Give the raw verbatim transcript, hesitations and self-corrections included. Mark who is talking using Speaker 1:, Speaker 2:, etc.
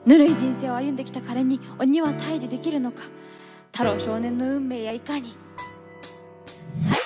Speaker 1: ぬるい人生を歩んできた彼に鬼は退治できるのか。太郎少年の運命やいかに。はい